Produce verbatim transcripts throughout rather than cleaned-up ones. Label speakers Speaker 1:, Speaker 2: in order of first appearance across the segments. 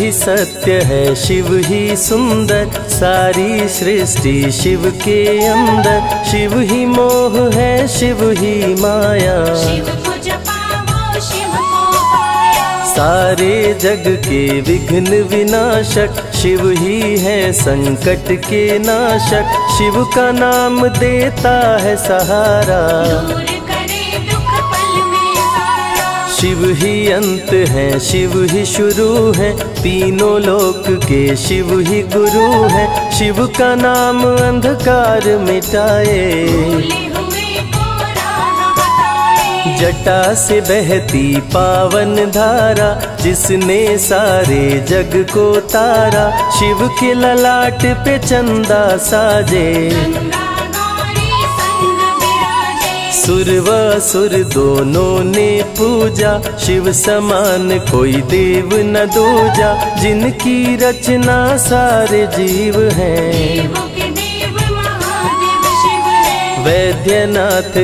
Speaker 1: ही सत्य है, शिव ही सुंदर, सारी सृष्टि शिव के अंदर। शिव ही मोह है, शिव ही माया,
Speaker 2: शिव को जपाओ शिव को पाया।
Speaker 1: सारे जग के विघ्न विनाशक, शिव ही है संकट के नाशक। शिव का नाम देता है सहारा,
Speaker 2: दूर करे दुख पल में सारा।
Speaker 1: शिव ही अंत है, शिव ही शुरू है, तीनों लोक के शिव ही गुरु है। शिव का नाम अंधकार मिटाए,
Speaker 2: भूले हुए को राह बताए।
Speaker 1: जटा से बहती पावन धारा, जिसने सारे जग को तारा। शिव के ललाट पे चंदा साजे,
Speaker 2: गंगा गौरी संग विराजे।
Speaker 1: सुर व असुर दोनों ने पूजा, शिव समान कोई देव न दूजा। जिनकी रचना सारे जीव हैं,
Speaker 2: देवों के देव महादेव शिव है।
Speaker 1: वैद्यनाथ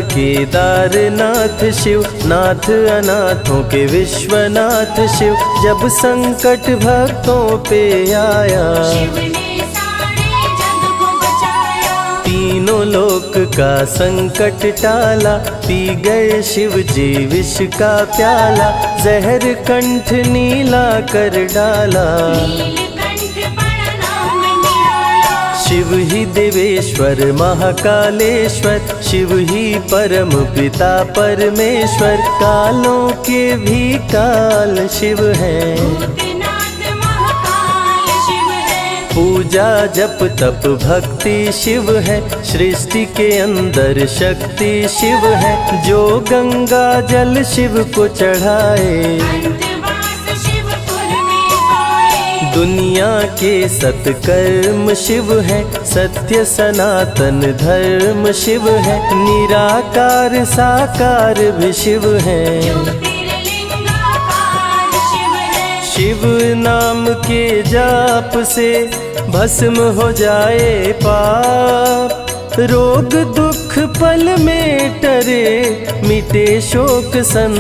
Speaker 1: केदारनाथ शिव, नाथ अनाथों के विश्वनाथ शिव। जब संकट भक्तों पे आया,
Speaker 2: शिव ने सारे जग को बचाया।
Speaker 1: तीनों लोक का संकट टाला, पी गए शिव जी विष का प्याला। जहर कंठ नीला कर डाला,
Speaker 2: नीलकंठ बड़ा नाम निराला।
Speaker 1: शिव ही देवेश्वर महाकालेश्वर, शिव ही परम पिता परमेश्वर। कालों के भी काल शिव हैं,
Speaker 2: भूतनाथ महाकाल शिव है।
Speaker 1: पूजा जप तप भक्ति शिव है, सृष्टि के अंदर शक्ति शिव है। जो गंगा जल शिव को चढ़ाए,
Speaker 2: अंतवास शिवपुर में पाए।
Speaker 1: दुनिया के सत्कर्म शिव है, सत्य सनातन धर्म शिव है। निराकार साकार भी शिव है,
Speaker 2: ज्योतिर्लिंगाकार शिव है।
Speaker 1: शिव नाम के जाप से भस्म हो जाए पाप। रोग दुख पल में टरे, मिटे शोक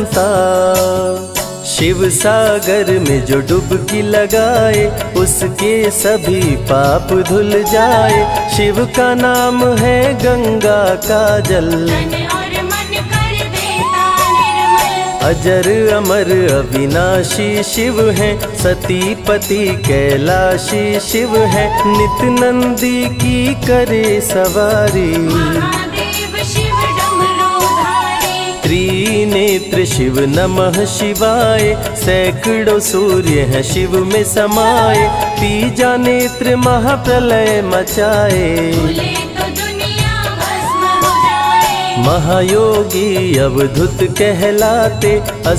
Speaker 1: संताप। शिव सागर में जो डुबकी लगाए, उसके सभी पाप धुल जाए। शिव का नाम है गंगा का जल,
Speaker 2: तन और मन कर देता निर्मल।
Speaker 1: अजर अमर अविनाशी शिव है, सती पति कैलाशी शिव है। नित नंदी की करे सवारी,
Speaker 2: महादेव शिव डमरूधारी।
Speaker 1: त्रिनेत्र शिव नमः शिवाय, सैकड़ों सूर्य है शिव में समाये। तीजा नेत्र महाप्रलय मचाए,
Speaker 2: भूले तो दुनिया भस्म हो जाए।
Speaker 1: महायोगी अवधूत कहलाते,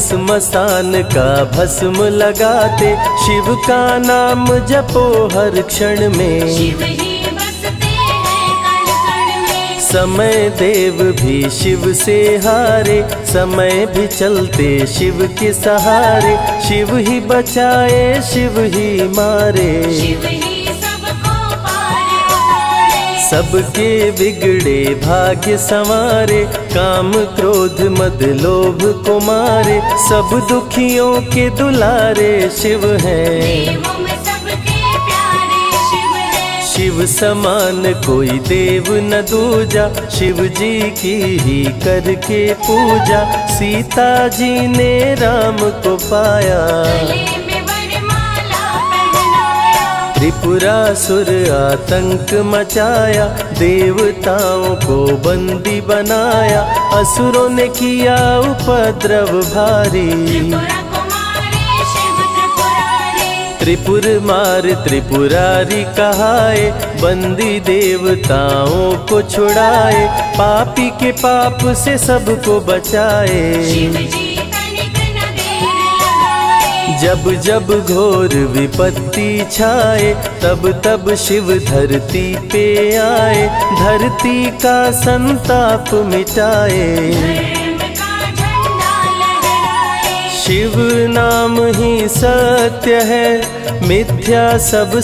Speaker 1: असमसान का भस्म लगाते। शिव का नाम जपो हर क्षण में,
Speaker 2: शिव ही बसते हैं कण कण में।
Speaker 1: समय देव भी शिव से हारे, समय भी चलते शिव के सहारे। शिव ही बचाए शिव ही मारे,
Speaker 2: शिव ही सबको पार उतारे।
Speaker 1: सबके बिगड़े भाग्य संवारे। काम क्रोध मद लोभ को मारे, सब दुखियों के दुलारे शिव हैं।
Speaker 2: देवों में सबके प्यारे शिव है।
Speaker 1: शिव समान कोई देव न दूजा, शिव जी की ही करके पूजा। सीता जी ने राम को पाया,
Speaker 2: गले में वरमाला पहनाया।
Speaker 1: त्रिपुरासुर आतंक मचाया, देवताओं को बंदी बनाया। असुरों ने किया उपद्रव भारी,
Speaker 2: त्रिपुरा कुमारी शिव त्रिपुरारी।
Speaker 1: त्रिपुर मार त्रिपुरारी कहाए, बंदी देवताओं को छुड़ाए। पापी के पाप से सबको बचाए,
Speaker 2: शिव जी तनिक न देर लगाए।
Speaker 1: जब जब घोर विपत्ति छाए, तब तब शिव धरती पे आए। धरती का संताप मिटाए,
Speaker 2: धर्म का झंडा लहराए।
Speaker 1: शिव नाम ही सत्य है, मिथ्या सब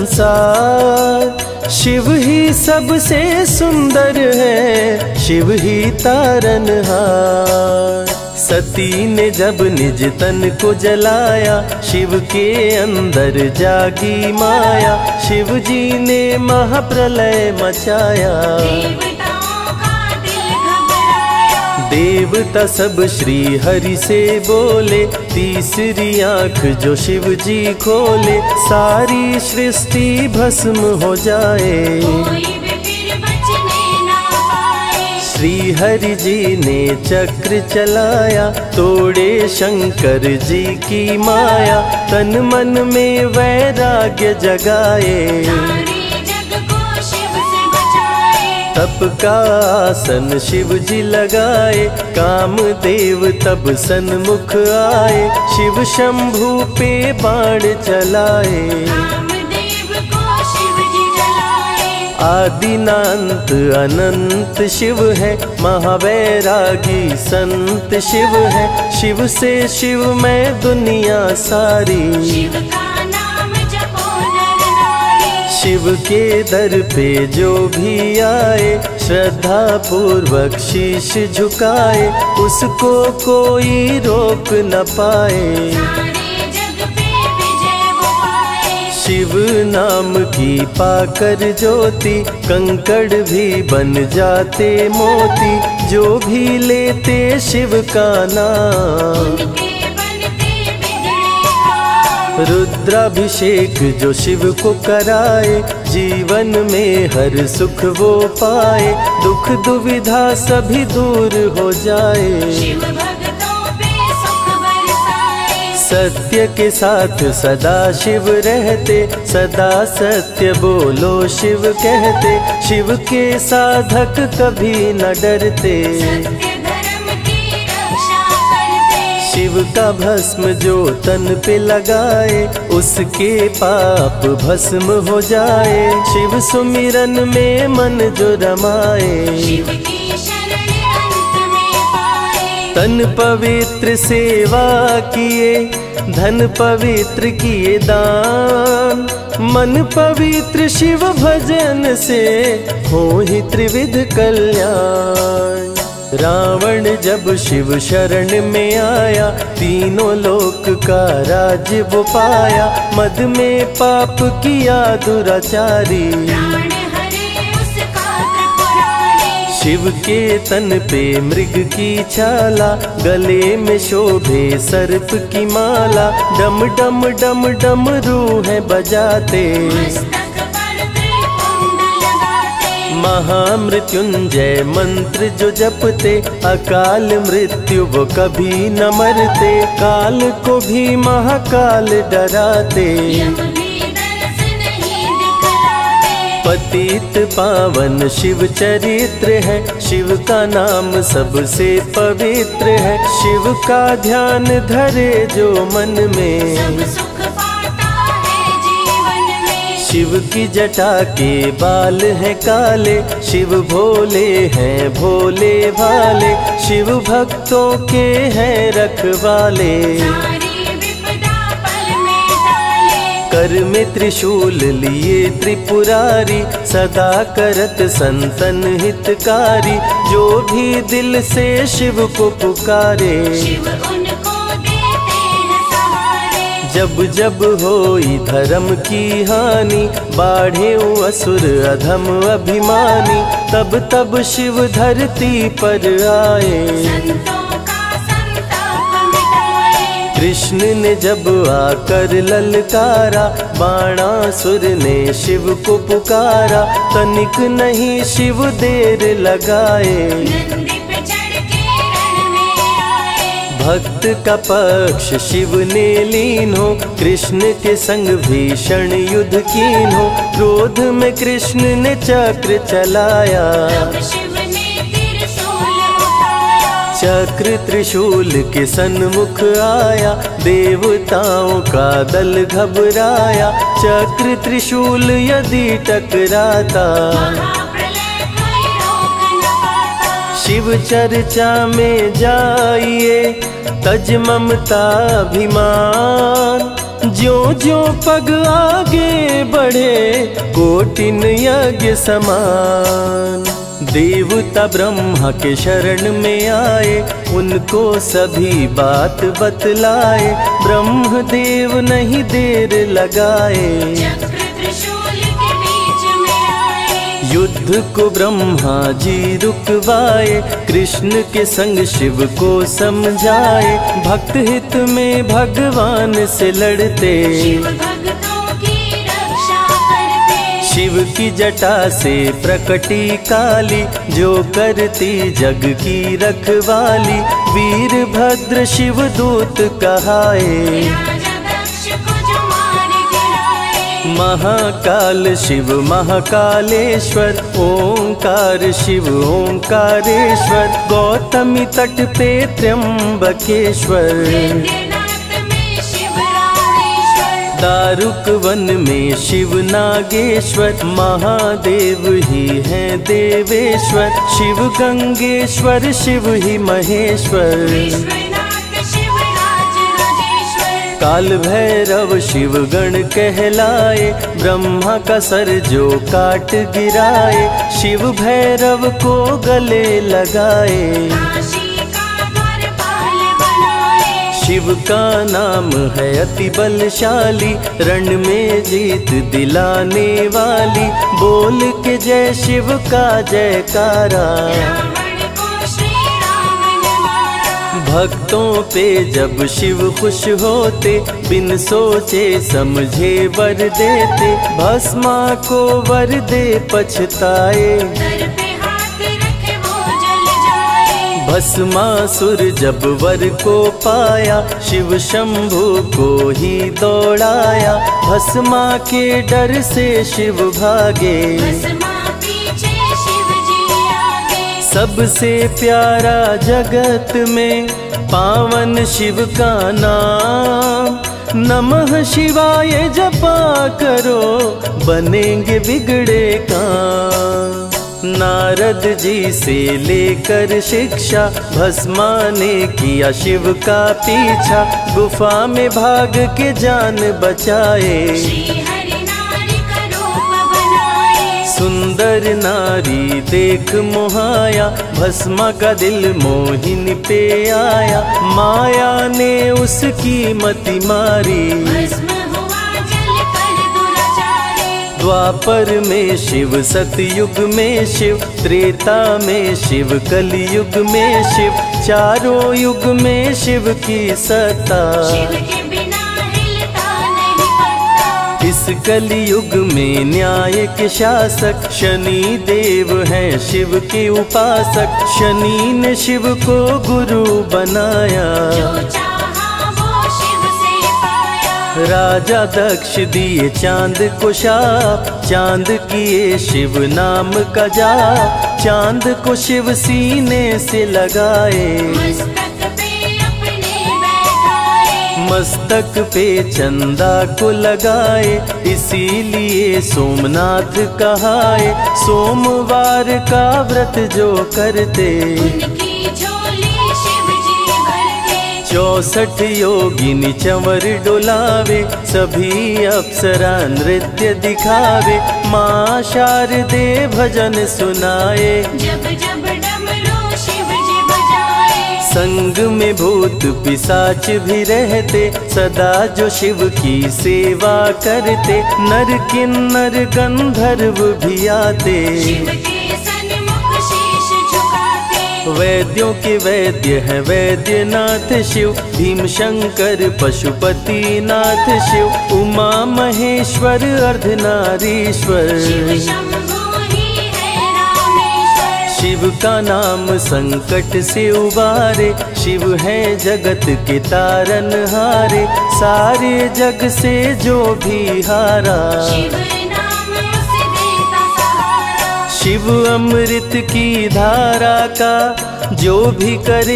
Speaker 1: संसार। शिव ही सबसे सुंदर है, शिव ही तारनहार। सती ने जब निज तन को जलाया, शिव के अंदर जागी माया, शिव जी ने महाप्रलय मचाया।
Speaker 2: देवताओं का दिल घबराया,
Speaker 1: देवता सब श्री हरि से बोले, तीसरी आंख जो शिव जी खोले, सारी सृष्टि भस्म हो जाए।
Speaker 2: कोई भी फिर बचने ना पाए।
Speaker 1: श्री हरि जी ने चक्र चलाया, तोड़े शंकर जी की माया, तन मन में वैराग्य जगाए।
Speaker 2: सारे जग को शिव से बचाए।
Speaker 1: तप का आसन शिव जी लगाए, कामदेव तब सन्मुख आए, शिव शंभु पे बाण चलाए।
Speaker 2: कामदेव को शिव जी जलाए।
Speaker 1: आदिनांत अनंत शिव है, महावैरागी संत शिव है, शिव से शिव में दुनिया सारी।
Speaker 2: शिव का नाम जपो नर नारी।
Speaker 1: शिव के दर पे जो भी आए, श्रद्धा पूर्वक शीश झुकाए, उसको कोई रोक न पाए।
Speaker 2: सारे जग पे विजय वो पाए।
Speaker 1: शिव नाम की पाकर ज्योति, कंकड़ भी बन जाते मोती, जो भी लेते शिव का नाम।
Speaker 2: उनके बनते बिगड़े काम।
Speaker 1: रुद्राभिषेक जो शिव को कराए, जीवन में हर सुख वो पाए, दुख दुविधा सभी दूर हो जाए।
Speaker 2: शिव भक्तों पे सुख बरसाए।
Speaker 1: सत्य के साथ सदा शिव रहते, सदा सत्य बोलो शिव कहते, शिव के साधक कभी न डरते।
Speaker 2: सत्य धर्म की रक्षा करते।
Speaker 1: शिव का भस्म जो तन पे लगाए, उसके पाप भस्म हो जाए। शिव सुमिरन में मन जो रमाए,
Speaker 2: शिव की शरण अंत में पाए।
Speaker 1: तन पवित्र सेवा किए, धन पवित्र किए दान, मन पवित्र शिव भजन से हो ही त्रिविध कल्याण। रावण जब शिव शरण में आया, तीनों लोक का राज्य वो पाया, मद में पाप किया दुराचारी।
Speaker 2: प्राण हरे उसका त्रिपुरारी।
Speaker 1: शिव के तन पे मृग की छाला, गले में शोभे सर्प की माला, डम डम डम डम रूह बजाते।
Speaker 2: मस्तक पर त्रिपुंड लगाते।
Speaker 1: महामृत्युंजय मंत्र जो जपते, अकाल मृत्यु वो कभी न मरते, काल को भी महाकाल डराते।
Speaker 2: यम भी दर्श नहीं दिखलाते।
Speaker 1: पतित पावन शिव चरित्र है, शिव का नाम सबसे पवित्र है, शिव का ध्यान धरे जो मन में,
Speaker 2: सब सुख पाता है जीवन में।
Speaker 1: शिव की जटा के बाल हैं काले, शिव भोले हैं भोले भाले, शिव भक्तों के हैं रखवाले।
Speaker 2: सारी विपदा पल में टाले।
Speaker 1: कर में त्रिशूल लिए त्रिपुरारी, सदा करत संतन हितकारी, जो भी दिल से शिव को पुकारे।
Speaker 2: शिव उनको देते हैं सहारे।
Speaker 1: जब जब होई धर्म की हानि, बाढ़े असुर अधम अभिमानी, तब तब शिव धरती पर आए।
Speaker 2: संतों का संताप मिटाए।
Speaker 1: कृष्ण ने जब आकर ललकारा, बाणासुर ने शिव को पुकारा, तनिक नहीं शिव देर लगाए।
Speaker 2: नंदी पे चढ़ के रण में आए।
Speaker 1: भक्त का पक्ष शिव ने लीन हो, कृष्ण के संग भीषण युद्ध कीन हो, क्रोध में कृष्ण ने चक्र चलाया।
Speaker 2: तब शिव ने त्रिशूल उठाया।
Speaker 1: चक्र त्रिशूल के सन्मुख आया, देवताओं का दल घबराया, चक्र त्रिशूल यदि टकराता,
Speaker 2: महाप्रलय कोई रोक न पाता।
Speaker 1: शिव चर्चा में जाइए, तज ममता अभिमान, ज्यो ज्यो पग आगे बढ़े, कोटिन यज्ञ समान। देवता ब्रह्मा के शरण में आए, उनको सभी बात बतलाए। ब्रह्मदेव नहीं देर लगाए,
Speaker 2: चक्र त्रिशूल के बीच में आए।
Speaker 1: युद्ध को ब्रह्मा जी रुकवाए, कृष्ण के संग शिव को समझाए। भक्त हित में भगवान से लड़ते,
Speaker 2: शिव भक्तों की रक्षा करते।
Speaker 1: शिव की जटा से प्रकटी काली, जो करती जग की रखवाली। वीरभद्र शिव दूत कहाए,
Speaker 2: राजा दक्ष को जो मार गिराए।
Speaker 1: महाकाल शिव महाकालेश्वर, ओंकार शिव ओंकारेश्वर। गौतमी तट पे त्र्यंबकेश्वर,
Speaker 2: वैद्यनाथ में शिव रामेश्वर।
Speaker 1: दारुक वन में शिव नागेश्वर। महादेव ही हैं देवेश्वर, शिव गंगेश्वर शिव ही महेश्वर।
Speaker 2: विश्वनाथ शिव राज राजेश्वर।
Speaker 1: काल भैरव शिव गण कहलाए, ब्रह्मा का सर जो काट गिराए। शिव भैरव को गले लगाए,
Speaker 2: काशी का द्वारपाल बनाए।
Speaker 1: शिव का नाम है अति बलशाली, रण में जीत दिलाने वाली। बोल के जय शिव का जयकारा,
Speaker 2: रावण को श्री राम ने मारा।
Speaker 1: भक्तों पे जब शिव खुश होते, बिन सोचे समझे वर देते। भस्मा को वर दे पछताए,
Speaker 2: सर पे हाथ रखे वो जल जाए।
Speaker 1: भस्मासुर जब वर को पाया, शिव शंभु को ही दौड़ाया। भस्मा के डर से शिव भागे,
Speaker 2: भस्मा पीछे शिव जी आगे।
Speaker 1: सबसे प्यारा जगत में पावन शिव का नाम। नमः शिवाय जपा करो, बनेंगे बिगड़े काम। नारद जी से लेकर शिक्षा, भस्मा ने किया शिव का पीछा। गुफा में भाग के जान बचाए,
Speaker 2: श्री हरि नारी का रूप बनाए।
Speaker 1: सुंदर नारी देख मोहाया, भस्मा का दिल मोहिनी पे आया। माया ने उसकी मति मारी,
Speaker 2: भस्म हुआ जल कर दुराचारी।
Speaker 1: द्वापर में शिव सतयुग में शिव, त्रेता में शिव कलयुग में शिव। चारों युग में शिव की सत्ता,
Speaker 2: शिव के बिना हिलता नहीं पत्ता।
Speaker 1: इस कलयुग में न्याय के शासक, शनि देव हैं शिव के उपासक। शनि ने शिव को गुरु बनाया,
Speaker 2: जो चाहा वो शिव से पाया।
Speaker 1: राजा दक्ष दिए चांद को शाप, चांद किए शिव नाम का जाप। चांद को शिव सीने से लगाए,
Speaker 2: मस्तक पे अपने बैठाए।
Speaker 1: मस्तक पे चंदा को लगाए। इसीलिए सोमनाथ कहाए, सोमवार का व्रत जो करते।
Speaker 2: उनकी झोली शिव जी भरते।
Speaker 1: चौसठ योगिनी चंवर डोलावे, सभी अप्सरा नृत्य दिखावे। माँ शारदे भजन सुनाए,
Speaker 2: जब जब डमरू शिव जी बजाए।
Speaker 1: संग में भूत पिशाच भी रहते, सदा जो शिव की सेवा करते। नर किन्नर गंधर्व भी आते,
Speaker 2: शिव के सन्मुख शीश झुकाते।
Speaker 1: वैद्यों के वैद्य है वैद्यनाथ शिव। भीम शंकर पशुपति नाथ शिव। उमा महेश्वर अर्धनारीश्वर,
Speaker 2: शिव शंभु ही है रामेश्वर।
Speaker 1: शिव का नाम संकट से उबारे। शिव है जगत के तारनहारे, सारे जग से जो भी हारा।
Speaker 2: शिव नाम उसे देता सहारा।
Speaker 1: शिव अमृत की धारा का जो भी करे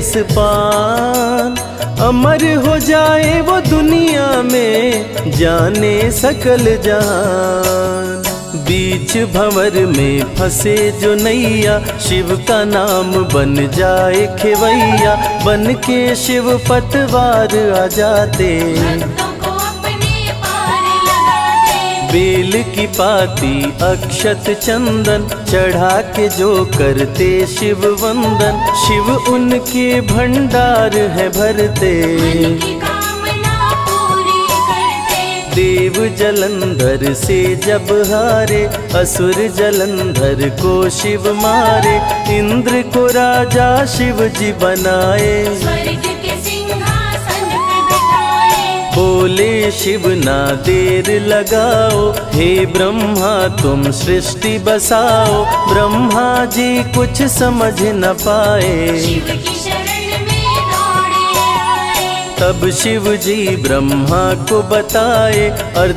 Speaker 1: रसपान, अमर हो जाए वो दुनिया में जाने सकल जहान। बीच भंवर में फंसे जो नैया, शिव का नाम बन जाए खेवैया। बन के शिव पतवार आ जाते,
Speaker 2: भक्तों को अपने पार लगाते।
Speaker 1: बेल की पाती अक्षत चंदन चढ़ा के जो करते शिव वंदन, शिव उनके भंडार है भरते।
Speaker 2: मन की कामना पूरी करते।
Speaker 1: देव जलंधर से जब हारे, असुर जलंधर को शिव मारे। इंद्र को राजा शिव जी बनाए,
Speaker 2: स्वर्ग के सिंहासन पे बिठाए।
Speaker 1: बोले शिव ना देर लगाओ, हे ब्रह्मा तुम सृष्टि बसाओ। ब्रह्मा जी कुछ समझ न पाए,
Speaker 2: शिव की शरण में दौड़े आए।
Speaker 1: तब शिव जी ब्रह्मा को बताए,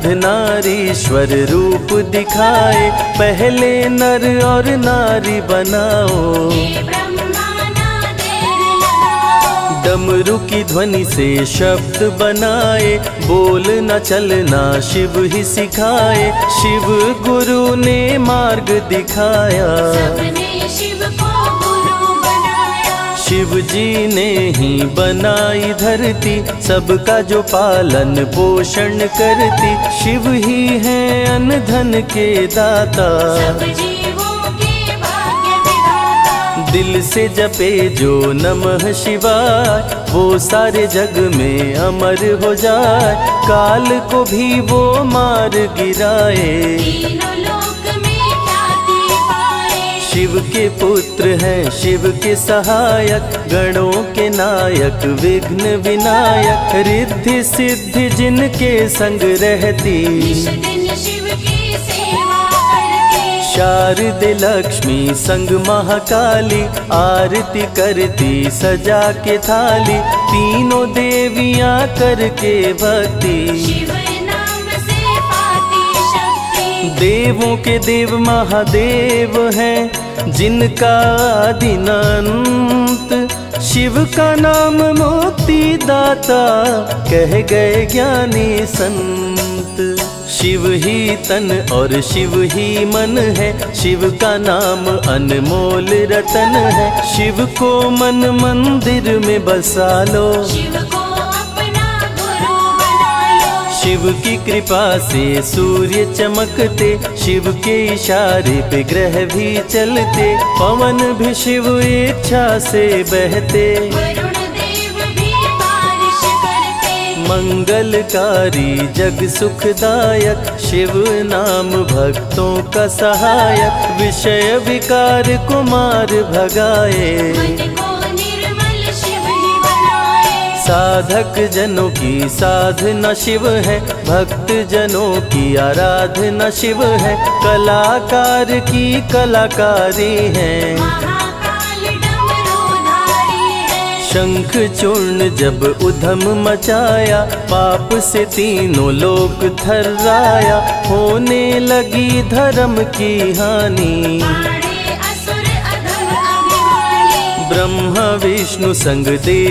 Speaker 1: अर्धनारीश्वर रूप दिखाए। पहले नर और नारी बनाओ,
Speaker 2: हे ब्रह्मा ना देर लगाओ।
Speaker 1: डमरू की ध्वनि से शब्द बनाए। बोल न चलना शिव ही सिखाए, शिव गुरु ने मार्ग दिखाया।
Speaker 2: सबने शिव को गुरु बनाया।
Speaker 1: शिव जी ने ही बनाई धरती, सबका जो पालन पोषण करती। शिव ही है अन्न धन के दाता,
Speaker 2: सब जीवों के भाग्य विधाता।
Speaker 1: दिल से जपे जो नमः शिवाय, वो सारे जग में अमर हो जाए। काल को भी वो मार गिराए,
Speaker 2: तीनों लोक में ख्याति पाए।
Speaker 1: शिव के पुत्र हैं शिव के सहायक, गणों के नायक विघ्न विनायक। रिद्धि सिद्धि जिनके संग रहती,
Speaker 2: निश दिन शिव की सेवा करते।
Speaker 1: शारदे लक्ष्मी संग महाकाली, आरती करती सजा के थाली। तीनों देवियां करके भक्ति,
Speaker 2: शिव नाम से पाती शक्ति।
Speaker 1: देवों के देव महादेव हैं, जिनका आदि न अंत। शिव का नाम मुक्ति दाता, कह गए ज्ञानी संत। शिव ही तन और शिव ही मन है, शिव का नाम अनमोल रतन है। शिव को मन मंदिर में बसा लो,
Speaker 2: शिव को अपना गुरु बना लो।
Speaker 1: शिव की कृपा से सूर्य चमकते, शिव के इशारे पे ग्रह भी चलते। पवन भी शिव इच्छा से बहते,
Speaker 2: वरुण देव भी बारिश करते।
Speaker 1: मंगलकारी जग सुखदायक, शिव नाम भक्तों का सहायक। विषय विकार को मार भगाए,
Speaker 2: मन को निर्मल शिव ही बनाए।
Speaker 1: साधक जनों की साधना शिव है, भक्त जनों की आराधना शिव है। कलाकार की कलाकारी है,
Speaker 2: महाकाल डमरूधारी है।
Speaker 1: शंख चूर्ण जब उधम मचाया, पाप से तीनों लोक थर्राया। होने लगी धर्म की हानि,
Speaker 2: मारे असुर अधम अभिमानी।
Speaker 1: ब्रह्मा विष्णु संग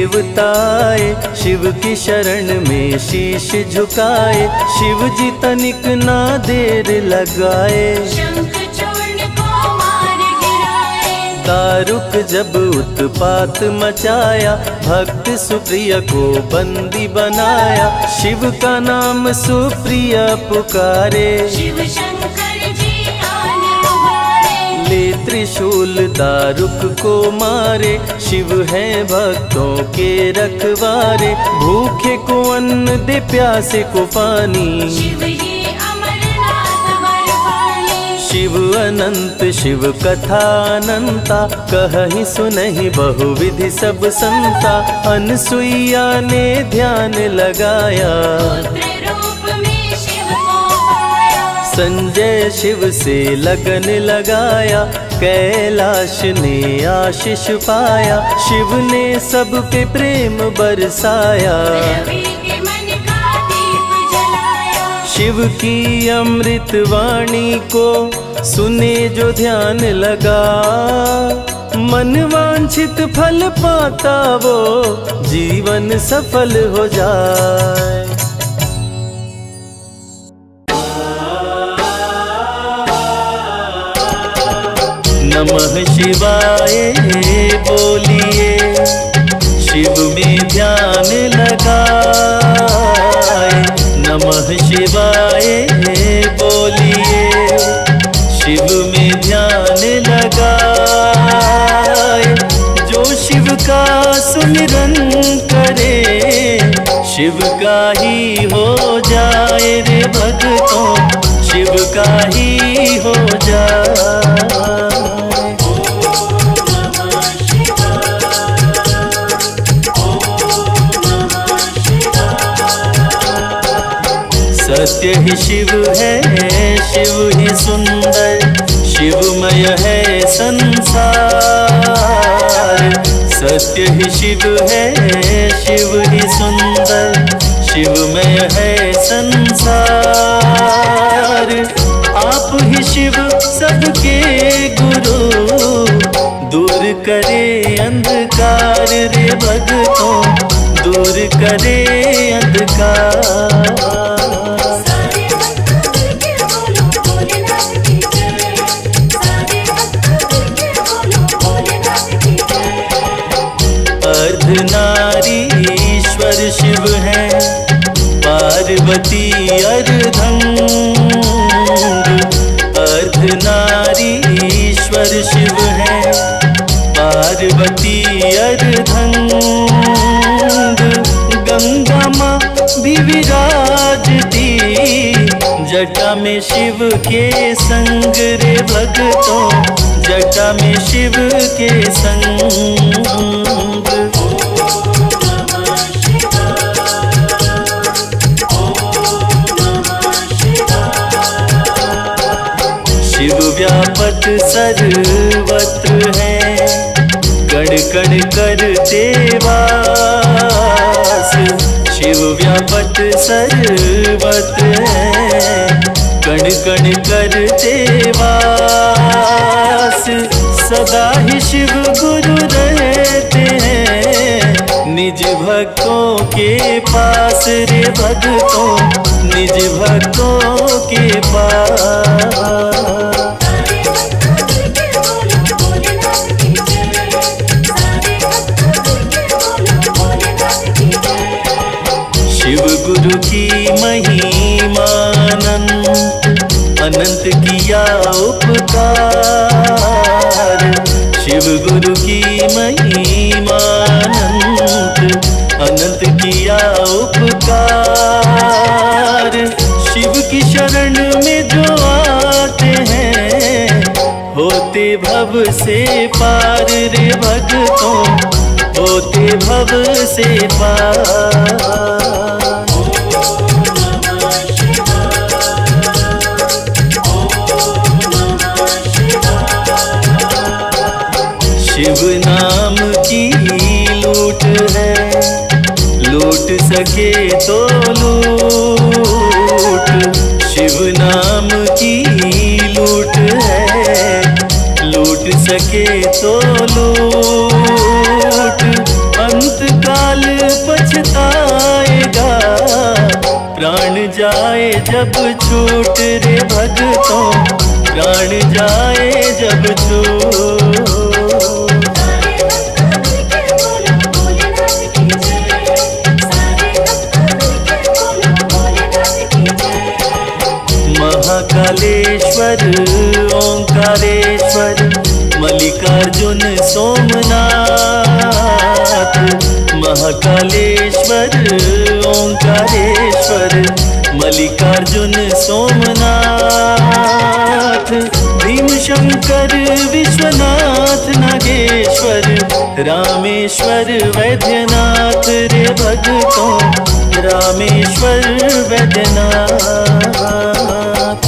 Speaker 1: देवताए, शिव की शरण में शीश झुकाए। शिव जी तनिक ना देर लगाए,
Speaker 2: शंख चूर्ण को मार गिराए।
Speaker 1: दारुक जब उत्पात मचाया, भक्त सुप्रिय को बंदी बनाया। शिव का नाम सुप्रिय पुकारे,
Speaker 2: शिव शंकर जी आन उबारे।
Speaker 1: ले त्रिशूल दारुक को मारे। शिव है भक्तों के रखवारे, भूखे को अन्न दे प्यासे को पानी।
Speaker 2: शिव ही अमरनाथ वर पाली।
Speaker 1: शिव अनंत शिव कथा अनंता, कहीं सुनहि बहुविधि सब संता। अनसुईया ने ध्यान लगाया,
Speaker 2: पुत्र रूप में शिव को पाया।
Speaker 1: संजय शिव से लगन लगाया, कैलाश ने आशीष पाया। शिव ने सब पे प्रेम बरसाया,
Speaker 2: रवि के मन का दीप जलाया।
Speaker 1: शिव की अमृत वाणी को सुने जो ध्यान लगा। मन वांछित फल पाता वो, जीवन सफल हो जाए। नमः शिवाय बोलिए, शिव में ध्यान लगाए। नमः शिवाय बोलिए, शिव में ध्यान लगाए। जो शिव का सुमिरन करे, शिव का ही हो जाए रे भक्तों, शिव का ही हो जाए। सत्य ही शिव है, शिव ही सुंदर, शिवमय है संसार। सत्य ही शिव है, शिव ही सुंदर, शिवमय है संसार। आप ही शिव सबके गुरु, दूर करे अंधकार रे भक्तों, दूर करे अंधकार। अर्धनारीश्वर शिव है, पार्वती अर्धंग। अर्धनारीश्वर शिव है, पार्वती अर्धंग। गंगा माँ भी विराजती, जटा में शिव के संग रे भक्तों, जटा में शिव के संग। शिव व्यापक सर्वत्र है, कण कण करते वास। शिव व्यापक सर्वत्र है, कण कण करते वास। सदा ही शिव गुरु रहते हैं, निज भक्तों के पास रे भक्तों, निज भक्तों के पास। शिव गुरु की महिमानंद, अनंत किया उपकार। शिव गुरु की महिमानंद, अनंत किया उपकार। शिव की शरण में जो आते हैं, होते भव से पार रे भक्तों, होते भव से पार। शिव नाम की लूट है, लूट सके तो लूट। शिव नाम की लूट है, लूट सके तो लूट। अंत काल पछताएगा, प्राण जाए जब छूट रे भक्तों, प्राण जाए जब छूट। महाकालेश्वर ओंकारेश्वर, मल्लिकार्जुन सोमनाथ। महाकालेश्वर ओंकारेश्वर, मल्लिकार्जुन सोमनाथ। भीम शंकर विश्वनाथ नागेश्वर, रामेश्वर वैद्यनाथ रे भक्तों, रामेश्वर वैद्यनाथ।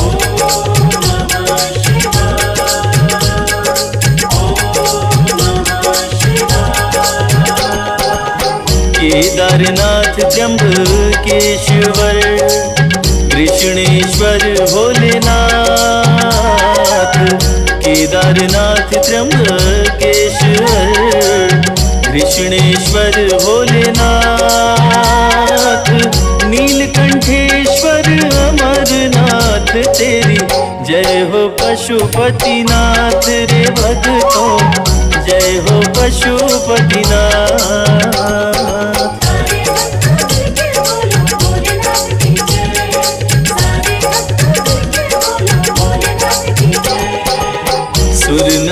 Speaker 1: केदारनाथ त्र्यंबकेश्वर, कृष्णेश्वर भोलेनाथ। केदारनाथ त्र्यंबकेश्वर, कृष्णेश्वर भोलेनाथ। नीलकंठेश्वर अमरनाथ, तेरी जय हो पशुपतिनाथ रे भक्तों, जय हो पशुपतिनाथ।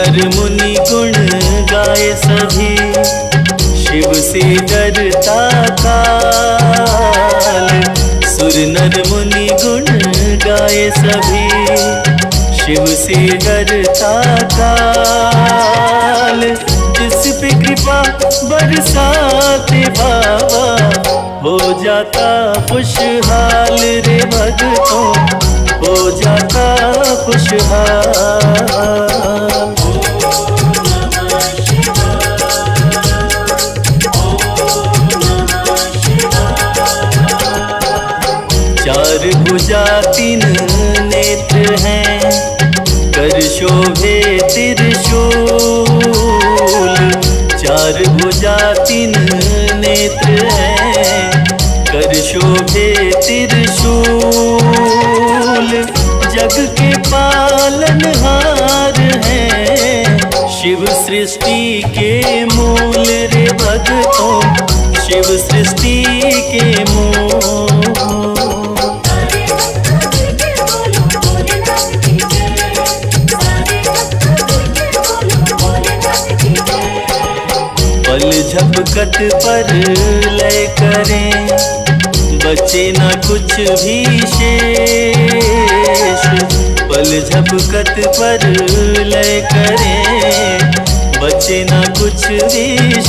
Speaker 1: नर मुनि गुण गाए सभी, शिव से डरता काल। सुर नर मुनि गुण गाए सभी, शिव से डरता काल। जिस पे कृपा बरसाते बाबा, हो जाता खुशहाल रे भक्तों, हो जाता खुशहाल। चार भुजा तीन नेत्र हैं, कर शोभे त्रिशूल। चार भुजा तीन नेत्र हैं, कर शोभे त्रिशूल। जग के पालनहार हैं, शिव सृष्टि के मूल रे भक्तों, शिव सृष्टि के मूल। पल झपकत पर लय करें, बचे न कुछ भी शेष। पल झपकत पर लय करें, बचे न कुछ भी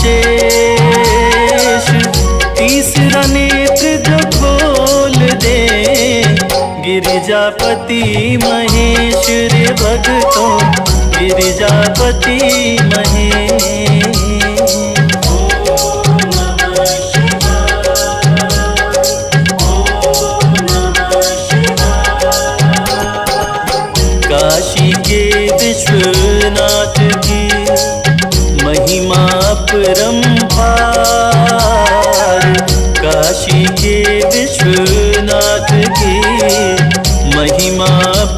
Speaker 1: शेष। तीसरा नेत्र जो खोल दे, गिरिजापति महेश रे भक्तों, गिरिजापति महेश। काशी के विश्वनाथ की महिमा परंपार। काशी के विश्वनाथ की महिमा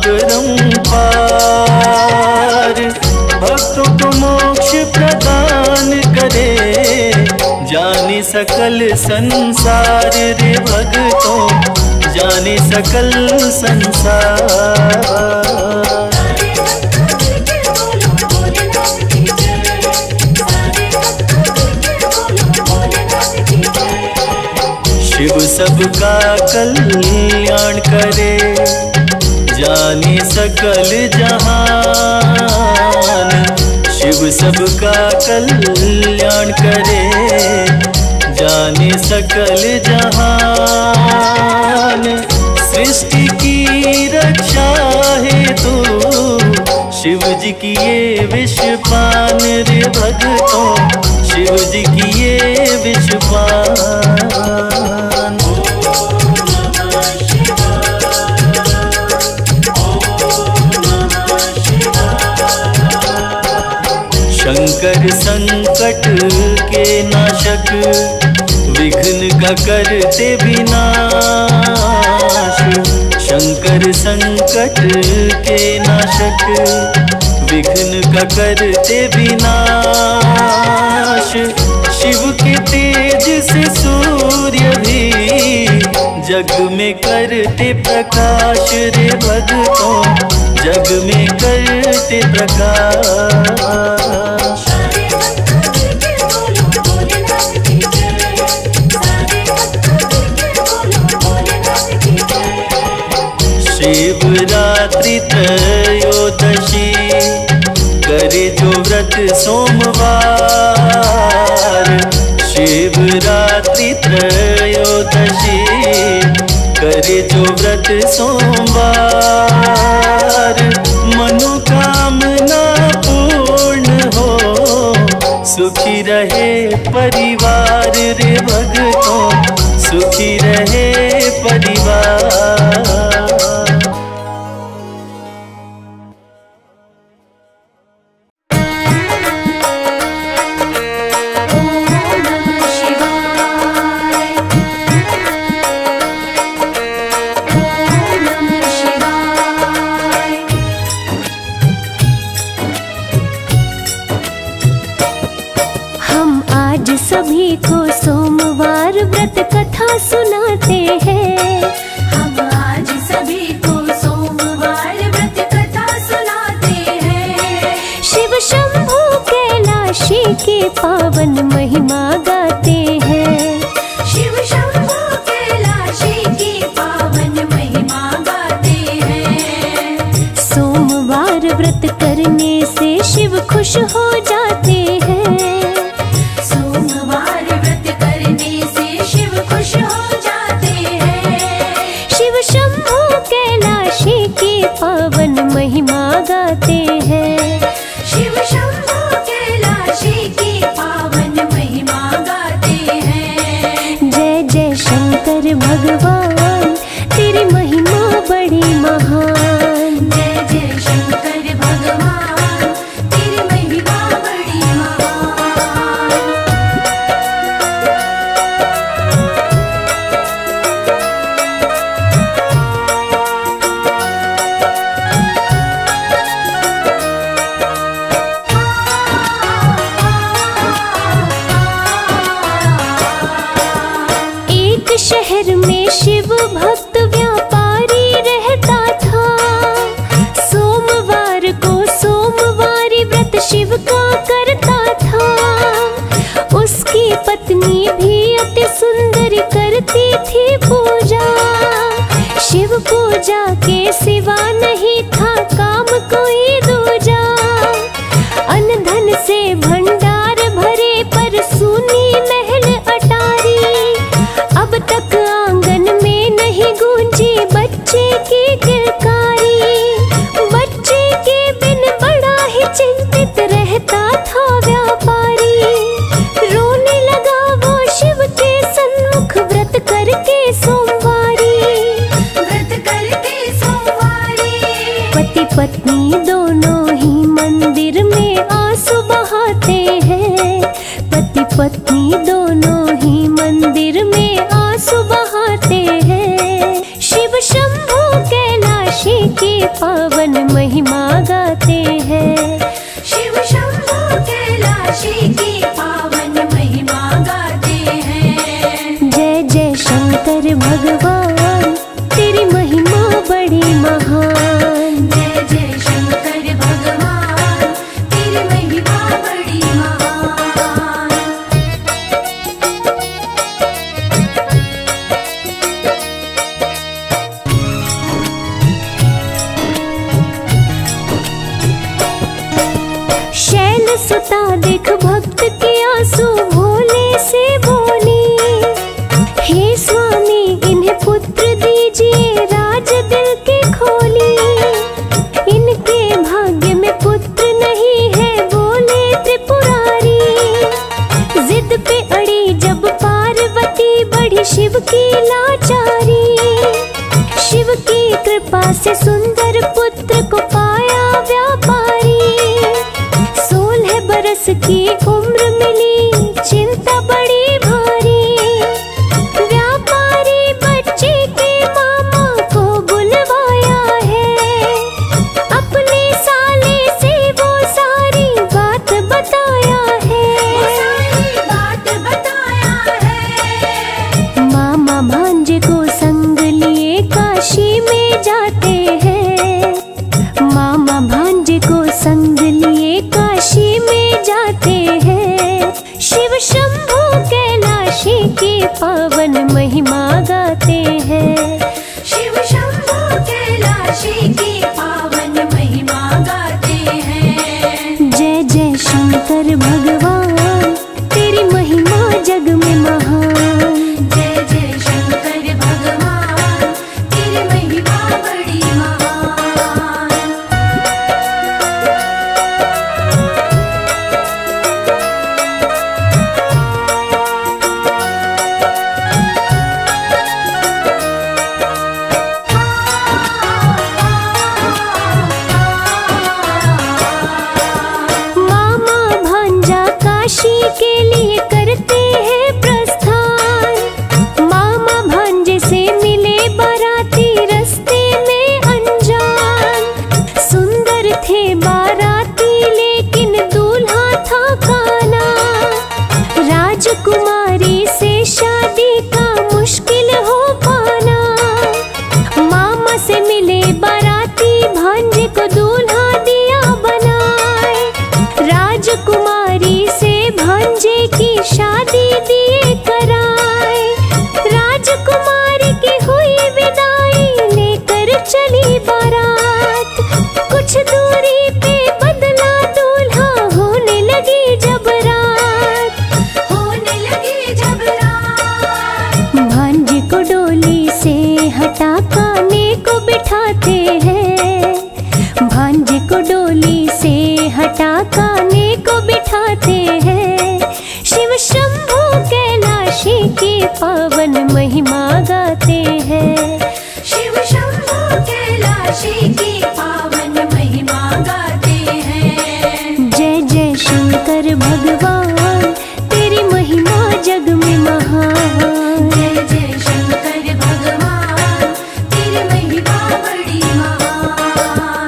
Speaker 1: परंपार। भक्तों को मोक्ष प्रदान करे, जाने सकल संसार रे भक्तों, जाने सकल संसार। शिव सबका कल्याण करे, जाने सकल जहान। शिव सबका कल्याण करे, जाने सकल जहान। सृष्टि की रक्षा हेतु, शिव जी की ये विषपान रे भक्तों, शिव जी की ये विषपान। शंकर संकट के नाशक, विघ्न का करते विनाश। शंकर संकट के नाशक, विघ्न का करते विनाश। शिव के तेज से सूर्य भी, जग में करते प्रकाश रे भक्तों, जग में करते प्रकाश। शिवरात्रि त्रयोदशी, करे जो व्रत सोमवार। शिवरात्रि त्रयोदशी, करे जो व्रत सोमवार। मनोकामना पूर्ण हो, सुखी रहे परिवार रे भक्तों, सुखी रहे परिवार।
Speaker 3: सभी को सोमवार व्रत कथा सुनाते हैं।
Speaker 2: हम आज सभी को सोमवार व्रत कथा सुनाते हैं।
Speaker 3: शिव पावन महिमा गाते हैं।
Speaker 2: शिव शंभू कैलाशी की पावन महिमा गाते हैं।
Speaker 3: सोमवार व्रत करने से शिव खुश हो जाते हैं।
Speaker 2: सोमवार व्रत करने से शिव खुश हो जाते हैं।
Speaker 3: शिव शंभू कैलाशी की पावन महिमा गाते हैं।
Speaker 2: शिव शंभू कैलाशी की पावन महिमा गाते हैं।
Speaker 3: जय जय शंकर भगवान, तेरी महिमा बड़ी महान।
Speaker 2: जय जय शंकर भगवान, तेरी महिमा बड़ी महान।
Speaker 3: एक शहर में शिव भक्त व्यापारी रहता था। सोमवार को सोमवारी व्रत शिव का करता था। उसकी पत्नी भी अति सुंदर करती थी पूजा। शिव पूजा के सिवा नहीं था काम कोई दूजा। अन्न धन से भंडार भरे पर सुनी महल अटारी। अब तक आंगन में नहीं गूंजी बच्चे की किलकारी। बच्चे के बिन बड़ा ही चिंतित रहता था व्यापारी। रोने लगा वो शिव के सन्मुख व्रत करके सोमवारी।
Speaker 2: व्रत करके सोमवारी।
Speaker 3: पति पत्नी दोनों ही मंदिर में आंसू बहाते हैं। पति पत्नी दोनों ही मंदिर में आंसू बहाते हैं। शिव शंभू कैलाशी की पावन महिमा गाते हैं।
Speaker 2: शिव शंभू कैलाशी की पावन महिमा गाते हैं।
Speaker 3: जय जय शंकर भगवान, तेरी महिमा बड़ी महान।
Speaker 2: जय जय शंकर भगवान, तेरी महिमा बड़ी महान।
Speaker 3: शैल सुता देख भक्त के आंसू भोले से बोली। हे स्वामी इन्हें पुत्र दीजिए, राज दिल के खोली। इनके भाग्य में पुत्र नहीं है, बोले त्रिपुरारी। जिद पे अड़ी जब पार्वती बढ़ी शिव की लाचारी। शिव की कृपा से सुंदर पुत्र को पाया व्यापारी। सोलह बरस की उम्र मिली, चिंता बड़ी भारी। व्यापारी बच्चे के मामा को बुलवाया है। अपने साले से वो सारी बात बताया है।
Speaker 2: वो सारी बात बताया है।
Speaker 3: मामा भांजे को संग लिए काशी में जाते हैं। मामा भांजे को संग लिए काशी में जाते हैं। शिव शंभू कैलाशी की पावन महिमा गाते हैं।
Speaker 2: शिव शंभू कैलाशी की पावन महिमा गाते हैं।
Speaker 3: जय जय शंकर भगवान, तेरी महिमा जग में महान।
Speaker 2: जय जय शंकर भगवान, तेरी महिमा बड़ी महान।
Speaker 3: मामा भांजा कुछ दूरी पे बदला दूल्हा, होने लगी जब रात,
Speaker 2: होने लगी जब रात।
Speaker 3: भांजे को डोली से हटा काने को बिठाते हैं, भांजे को डोली से हटा काने को बिठाते हैं। शिव शंभू कैलाशी की पावन महिमा गाते हैं,
Speaker 2: शिव शंभू कैलाशी की पावन महिमा गाते हैं।
Speaker 3: जय जय शंकर भगवान, तेरी महिमा जग में महान।
Speaker 2: जय जय शंकर भगवान, तेरी महिमा बड़ी महान।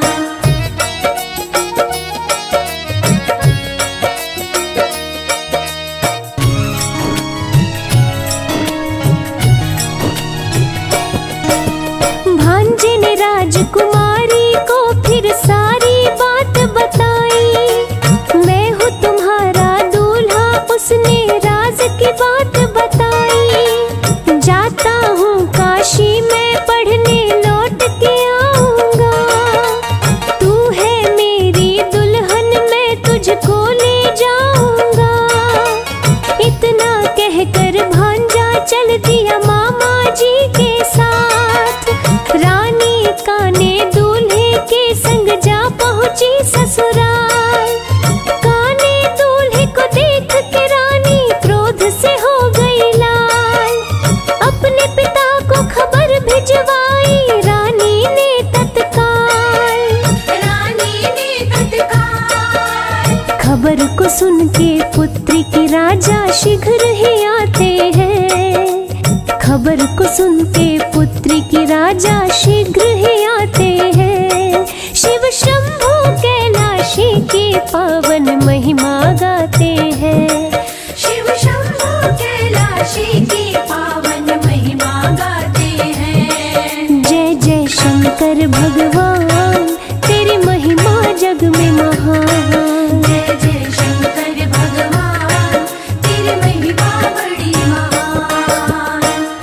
Speaker 3: भांजे ने राजकुमारी को फिर सारी बात बताई, मैं हूँ तुम्हारा दूल्हा, उसने राज की बात बताई। जाता हूँ काशी में पढ़ने, लौट के आऊंगा, तू है मेरी दुल्हन, मैं तुझको ले जाऊंगा। इतना कहकर भांजा चल दिया मामा जी के साथ, रानी काने दूल्हे के संग जा पहुंची ससुराल। काने दूल्हे को देख के रानी क्रोध से हो गई लाल, अपने पिता को खबर भिजवाई रानी ने तत्काल,
Speaker 2: रानी ने तत्काल।
Speaker 3: खबर को सुन के पुत्री की राजा शीघ्र ही आते हैं, खबर को सुन के पुत्री की राजा शीघ्र ही आते हैं। शिव शंभू कैलाशी की पावन महिमा गाते हैं,
Speaker 2: शिव शंभू कैलाशी की पावन महिमा गाते हैं।
Speaker 3: जय जय शंकर भगवान, तेरी महिमा जग में महान।
Speaker 2: जय जय शंकर भगवान, तेरी महिमा बड़ी महान।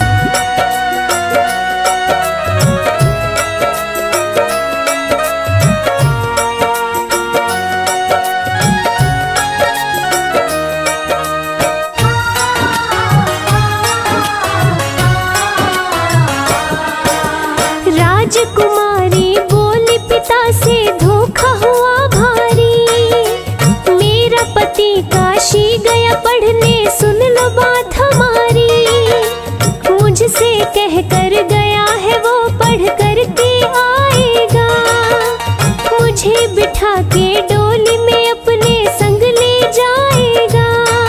Speaker 3: राजकुमारी बोली पिता से धोखा हुआ भारी, मेरा पति काशी गया पढ़ने, सुन लो बात हमारी। मुझसे कह कर गया है वो पढ़ कर के आएगा, मुझे बिठा के डोली में अपने संग ले जाएगा।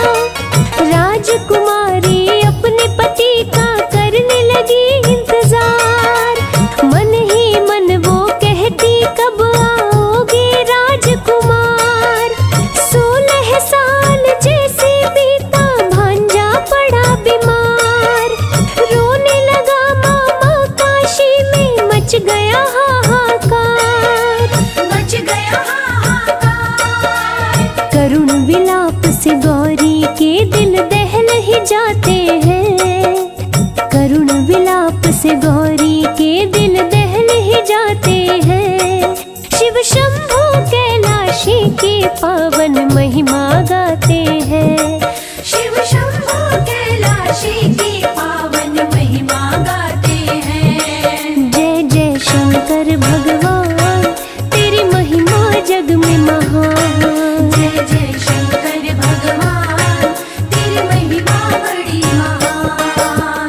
Speaker 3: राजकुमारी अपने पति का करने लगी इंतजार, मन ही मन वो कहती कब आओगे राजकुमार। सोलह साल जैसे बीता, भांजा पड़ा बीमार, रोने लगा मामा काशी में, मच गया हाहाकार,
Speaker 2: मच गया हाहाकार।
Speaker 3: करुण विलाप से गौरी के दिल दहल ही जाते हैं, करुण विलाप से गौरी के दिल दहल ही जाते हैं। शिव शंभू कैलाशी की पावन महिमा गाते हैं,
Speaker 2: शिव शंभू कैलाशी की पावन महिमा गाते हैं।
Speaker 3: जय जय शंकर भगवान, तेरी महिमा जग में महान।
Speaker 2: जय जय शंकर भगवान, तेरी महिमा बड़ी महान।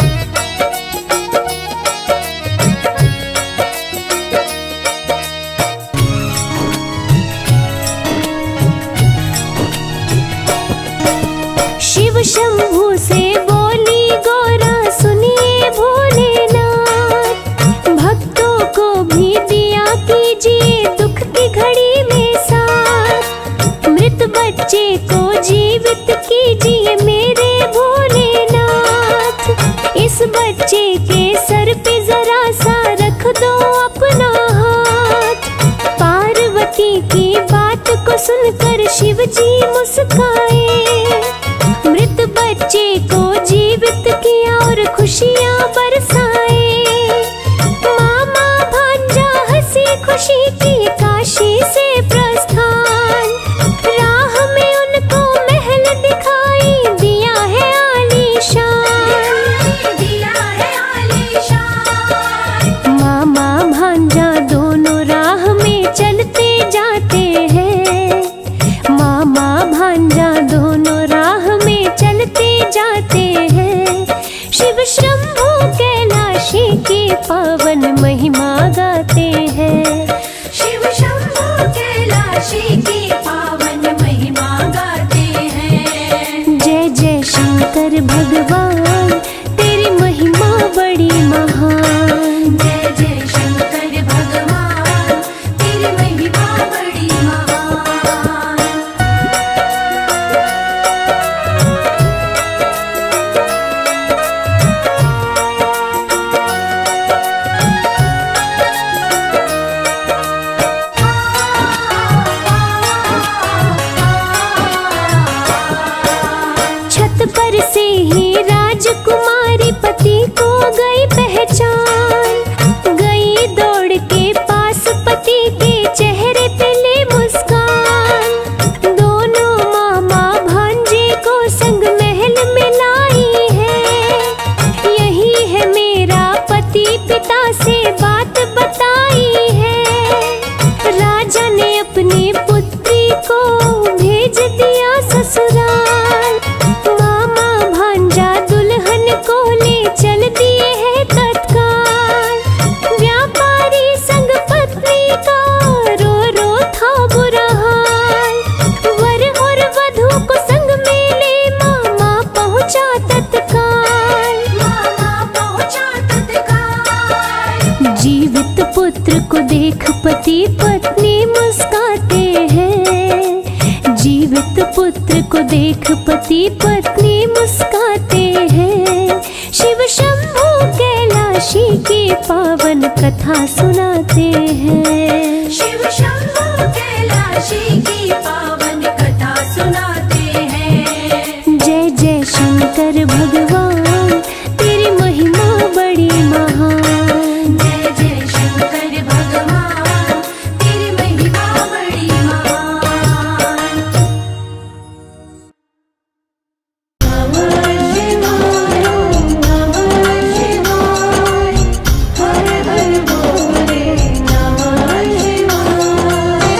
Speaker 3: शिव शंभू से बोली गौरा सुनिए भोलेनाथ, भक्तों को भी दिया कीजिए दुख की घड़ी में साथ, मृत बच्चे को जीवित कीजिए मेरे भोलेनाथ। इस बच्चे के सर पे जरा सा रख दो अपना हाथ। पार्वती की बात को सुनकर शिव जी मुस्काए, मृत बच्चे को जीवित किया और खुशियां बरसाए। मामा भांजा हंसी खुशी काशी की काशी से प्रस्थान, राह में उनको महल दिखाई दिया है आलीशान,
Speaker 2: दिया है आलीशान।
Speaker 3: मामा भांजा दोनों राह में चलते जाते हैं, मामा भांजा दोनों राह में चलते जाते हैं। शिव शंभू कैलाशी की पावन महिमा गाते हैं,
Speaker 2: शिव शंभू कैलाशी की पावन महिमा गाते हैं।
Speaker 3: जय जय शंकर भगवान तेरी महिमा बड़ी महान,
Speaker 2: जय जय शंकर भगवान तेरी महिमा बड़ी महान।
Speaker 3: छत पर से ही राजकुमारी पति को गई पहचान, गई दौड़ के पास पति के चेहरे पे ले मुस्कान। दोनों मामा भांजे को संग महल में लाई है, यही है मेरा पति पिता से बात बताई है। राजा ने अपनी पुत्री को भेज दिया ससुराल, मामा भांजा दुल्हन को ले चल दिए हैं तत्काल। व्यापारी संग पत्नी का रो रो था बुरा हाल, वर और वधू को संग में ले मामा पहुंचा तत्काल,
Speaker 2: मामा पहुंचा तत्काल।
Speaker 3: जीवित पुत्र को देख पति पत्नी मुस्काते हैं, जीवित पुत्र को देख पति पत्नी मुस्काते हैं। शिव शंभू कैलाशी की पावन कथा सुनाते हैं,
Speaker 2: शिव शंभू कैलाशी की पावन कथा सुनाते हैं।
Speaker 3: जय जय शंकर भगवान तेरी महिमा बड़ी महान,
Speaker 2: जय जय शंकर भगवान तेरी महिमा बड़ी महान। नमः शिवाय, नमः शिवाय, हर हर भोले नमः शिवाय।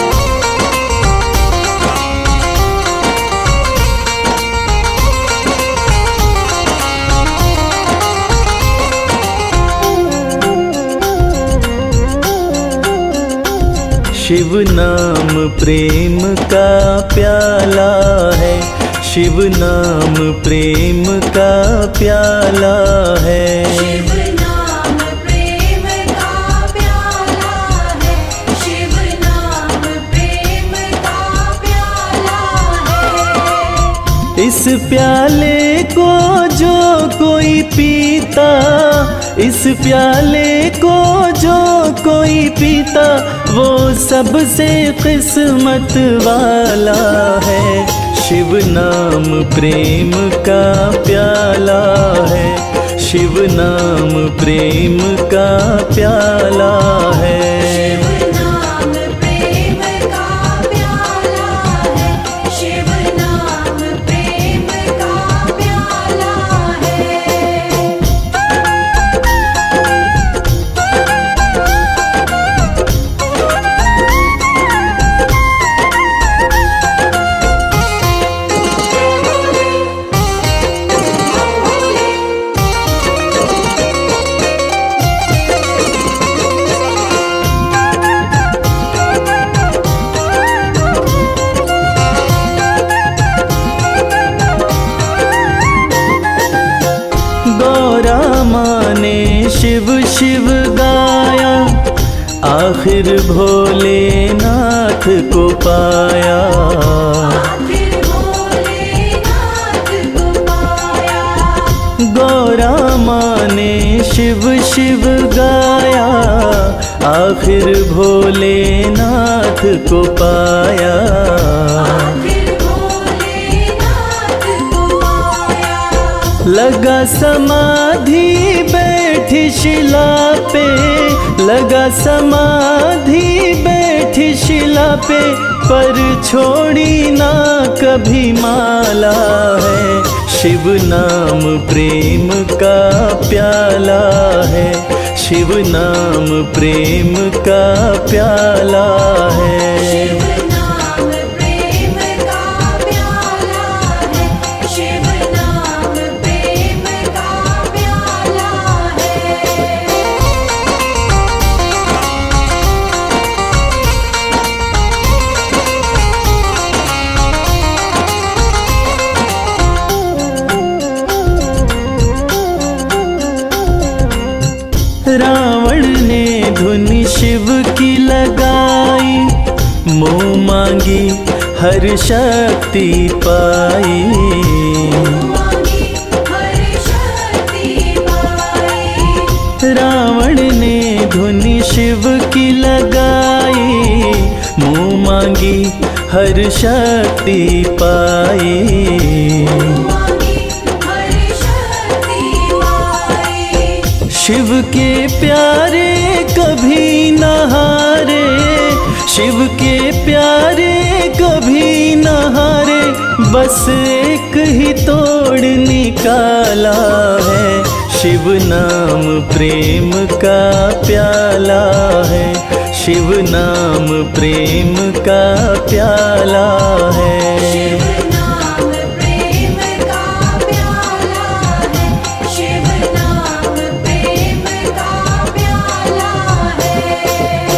Speaker 1: शिव नाम प्रेम का प्याला है, शिव नाम प्रेम का प्याला है।
Speaker 2: शिव नाम प्रेम का प्याला है, शिव नाम प्रेम का प्याला है।
Speaker 1: इस प्याले को जो कोई पीता, इस प्याले को जो कोई पीता, वो सबसे किस्मत वाला है। शिव नाम प्रेम का प्याला है, शिव नाम प्रेम का प्याला है।
Speaker 2: शिव नाम प्रेम का प्याला है, शिव नाम प्रेम का प्याला है।
Speaker 1: शिव शिव गाया, आखिर भोलेनाथ को पाया।
Speaker 2: आखिर भोलेनाथ को पाया।
Speaker 1: गौरा माँ ने शिव शिव गाया, आखिर भोलेनाथ को पाया।
Speaker 2: आखिर भोलेनाथ को पाया।
Speaker 1: लगा समाधि बैठी बैठी शिला पे लगा समाधि, बैठी शिला पे पर छोड़ी ना कभी माला है। शिव नाम प्रेम का प्याला है, शिव नाम प्रेम का प्याला है।
Speaker 2: शिव नाम प्रेम का प्याला है, शिव नाम प्रेम का प्याला है।
Speaker 1: रावण ने धुन शिव की लगाई, मुँह मांगी हर शक्ति पाई।
Speaker 2: मांगी हर शक्ति पाई।
Speaker 1: रावण ने धुन शिव की लगाई, मुँह मांगी हर शक्ति पाई।
Speaker 2: मांगी हर शक्ति पाई।
Speaker 1: शिव के प्यारे कभी न हारे, शिव के प्यारे कभी न हारे, बस एक ही तोड़ निकाला है। शिव नाम प्रेम का प्याला है, शिव नाम प्रेम का प्याला है।
Speaker 2: शिव नाम प्रेम का प्याला है, शिव नाम प्रेम का प्याला है।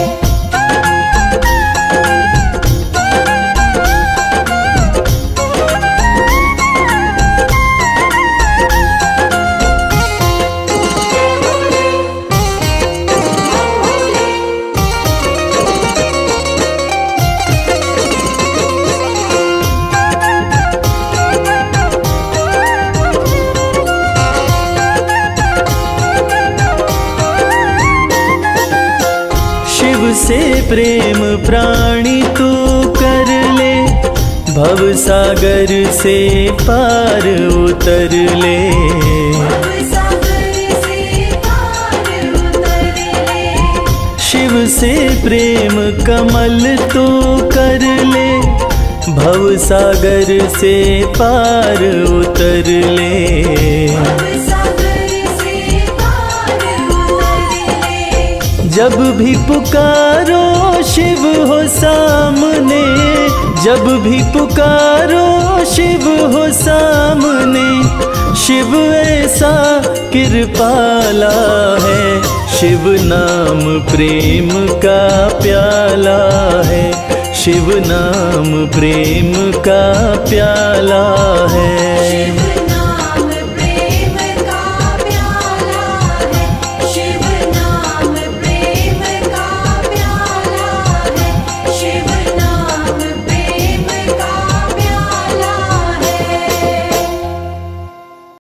Speaker 1: शिव से प्रेम प्राणी तू कर ले, भव सागर से पार उतर ले।
Speaker 2: सागर से पार उतर ले।
Speaker 1: शिव से प्रेम कमल तू कर ले, भव सागर से पार उतर ले।
Speaker 2: सागर से पार उतर ले।
Speaker 1: जब भी पुकारो शिव हो सामने, जब भी पुकारो शिव हो सामने, शिव ऐसा कृपाला है। शिव नाम प्रेम का प्याला है, शिव नाम प्रेम का प्याला है।